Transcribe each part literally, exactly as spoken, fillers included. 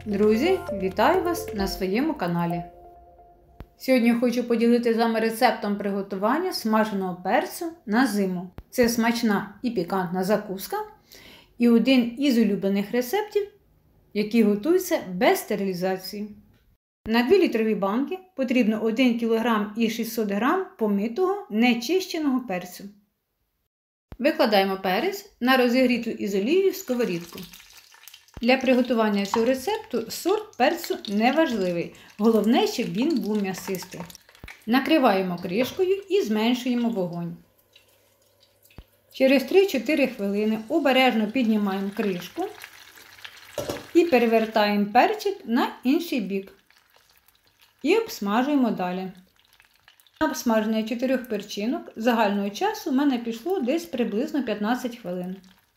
Друзі, вітаю вас на своєму каналі. Сьогодні хочу поділитися з вами рецептом приготування смаженого перцю на зиму. Це смачна і пікантна закуска і один із улюблених рецептів, які готуються без стерилізації. На дві літрові банки потрібно один кілограм і шістсот грам помитого нечищеного перцю. Викладаємо перець на розігріту із олією сковорідку. Для приготування цього рецепту сорт перцю не важливий, головне, щоб він був м'ясистий. Накриваємо кришкою і зменшуємо вогонь. Через три-чотири хвилини обережно піднімаємо кришку і перевертаємо перчик на інший бік. І обсмажуємо далі. На обсмаження чотирьох перчинок загального часу в мене пішло десь приблизно п'ятнадцять хвилин.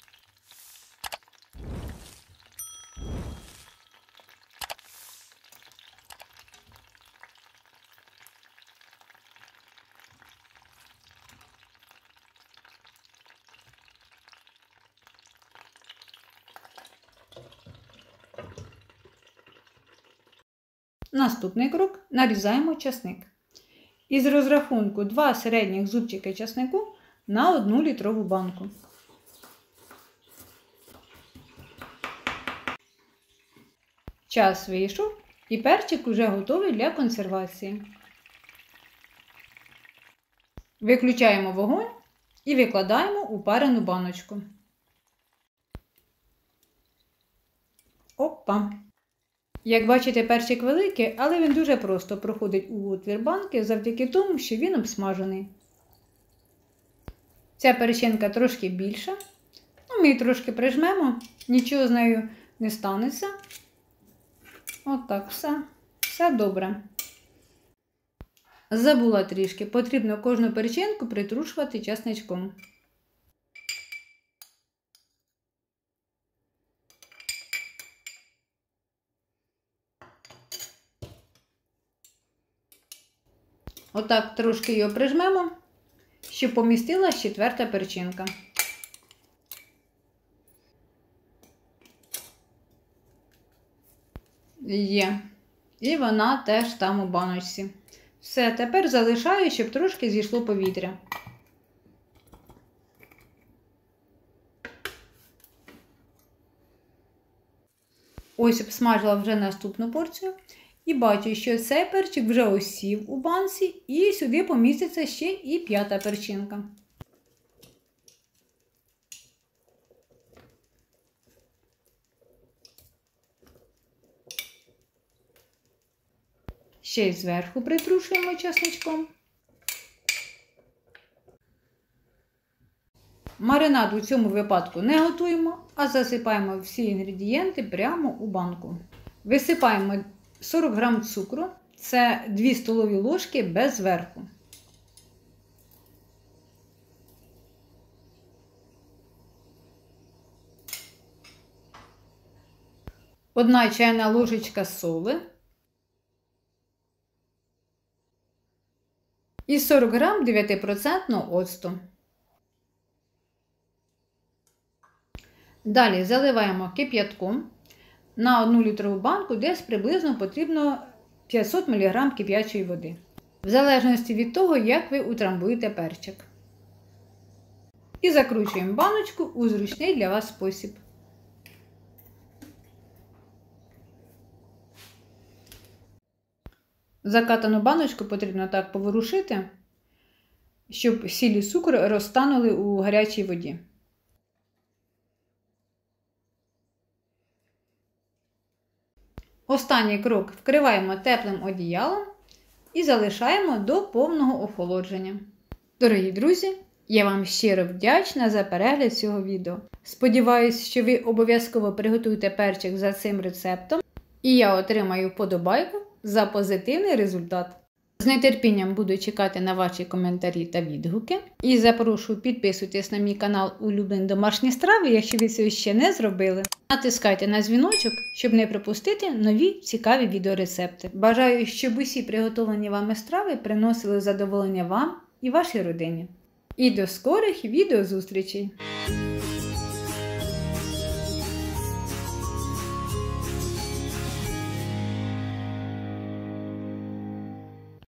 Наступний крок – нарізаємо часник. Із розрахунку два середніх зубчики часнику на одну літрову банку. Час вийшов і перчик вже готовий для консервації. Виключаємо вогонь і викладаємо у парену баночку. Опа! Як бачите, перчик великий, але він дуже просто проходить у отвір банки завдяки тому, що він обсмажений. Ця перчинка трошки більша. Ну, ми її трошки прижмемо, нічого з нею не станеться. Отак, все. Все добре. Забула трішки, потрібно кожну перчинку притрушувати чесничком. Отак трошки його прижмемо, щоб помістилась четверта перчинка. Є. І вона теж там у баночці. Все, тепер залишаю, щоб трошки зійшло повітря. Ось обсмажила вже наступну порцію. І бачу, що цей перчик вже осів у банці, і сюди поміститься ще і п'ята перчинка. Ще й зверху притрушуємо чесничком. Маринад у цьому випадку не готуємо, а засипаємо всі інгредієнти прямо у банку. Висипаємо сорок грам цукру, це дві столові ложки без верху. Одна чайна ложечка соли і сорок грам дев'ятипроцентного оцту. Далі заливаємо кип'ятком. На одну літрову банку десь приблизно потрібно п'ятсот міліграм кип'ячої води. В залежності від того, як ви утрамбуєте перчик. І закручуємо баночку у зручний для вас спосіб. Закатану баночку потрібно так поворушити, щоб сіль і цукор розтанули у гарячій воді. Останній крок вкриваємо теплим одіялом і залишаємо до повного охолодження. Дорогі друзі, я вам щиро вдячна за перегляд цього відео. Сподіваюсь, що ви обов'язково приготуєте перчик за цим рецептом і я отримаю вподобайку за позитивний результат. З нетерпінням буду чекати на ваші коментарі та відгуки. І запрошую підписуйтесь на мій канал Улюблені домашні страви, якщо ви цього ще не зробили. Натискайте на дзвіночок, щоб не пропустити нові цікаві відеорецепти. Бажаю, щоб усі приготовлені вами страви приносили задоволення вам і вашій родині. І до скорих відеозустрічей!